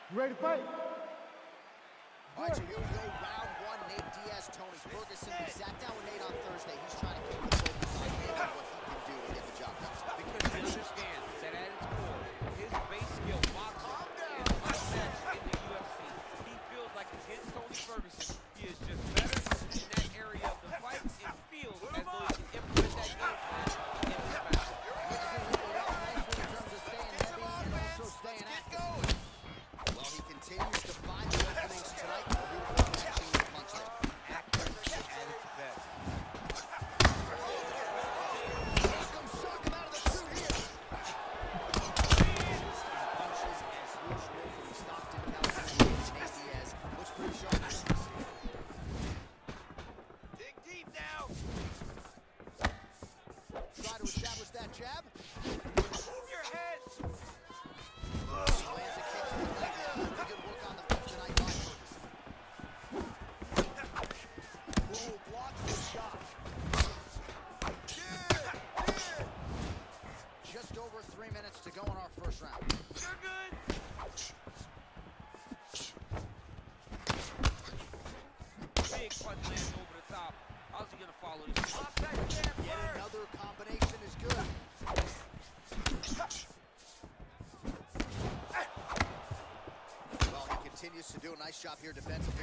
Ready to fight? All right, so here we go, round one, Nate Diaz, Tony Ferguson. We sat down with Nate on Thursday. He's trying to keep the focus on him and what he can do to get the job done. Because he understands that at its core, his base skill, boxing, is unmatched in the UFC. He feels like against Tony Ferguson, he is just better in that area of the fight and feels as though he can implement that game plan in his match. In terms of staying heavy and also staying active. Well, he continues to find the openings tonight. Beautiful catching the punch there. Active at its best. Shock him out of the shoot here. Punches as usual from Stockton, California. Nate Diaz looks pretty sharp. Dig deep now. Try to establish that jab. Move your head. Lands a kick to the leg there. Pretty good work on the feet tonight by Ferguson. Ooh, blocks the shot. Just over 3 minutes to go in our first round. You're good. Big punch lands over the top. How's he gonna follow this? Stop that jab Yet first. another combination is good. Well, he continues to do a nice job here defensively.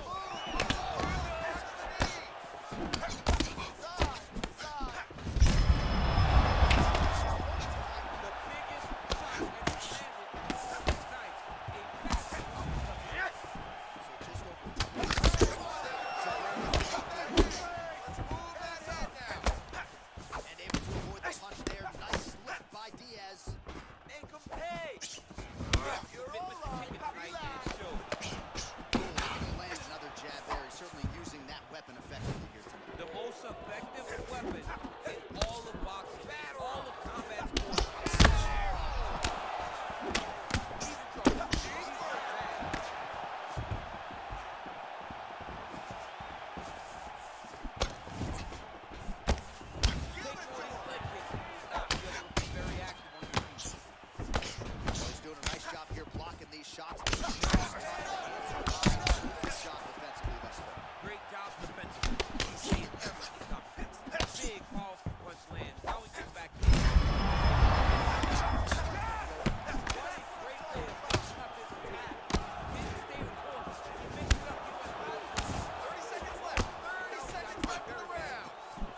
The biggest shot that he landed tonight. A massive uppercut. And able to avoid the punch there. Nice lift by Diaz. Make him pay. Commitment to taking tonight, and it showed. He lands another jab there. He's certainly using that weapon effectively here tonight. The most effective weapon in all of boxing, all of combat sports. He's in trouble. He's hurt bad. Take one of these leg kicks. Stop. You're able to be very active on your feet. Well, he's doing a nice job here blocking these shots. Good job defensively thus far. Great job defensively. He's seeing everything coming. Big, powerful punch lands. Now he gets back in. What a great way of finishing up his attack. Didn't stay with force. He mixed it up. He went back. 30 seconds left. 30 seconds left in the round.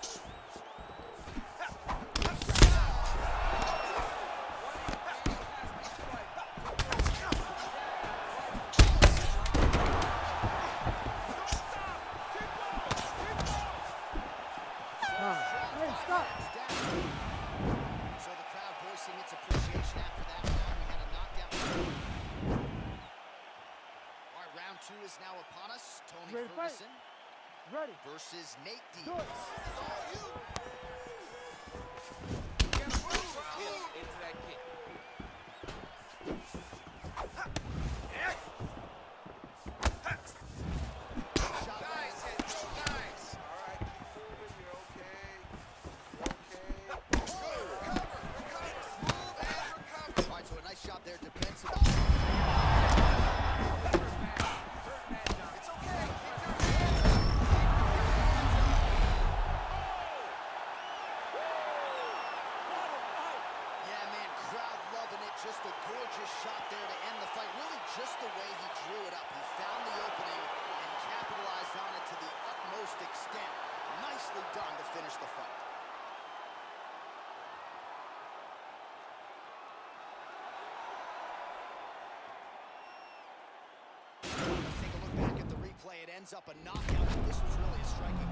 What a fantastic strike. Hey, stop. So the crowd voicing its appreciation after that round. We had a knockdown. All right, round two is now upon us. Tony Ready to fight? Ferguson Ready. versus Nate Do Diaz. it. Into that kick. Shot lands. Nice. All right, keep moving. You're okay. All right, so a nice job there defensively. It's okay. Yeah, man, crowd loving it. Just a gorgeous shot there to end the fight. Really just the way he drew it up. He found the opening and capitalized on it to the utmost extent. Nicely done to finish the fight. Let's take a look back at the replay. It ends up a knockout. This was really a striking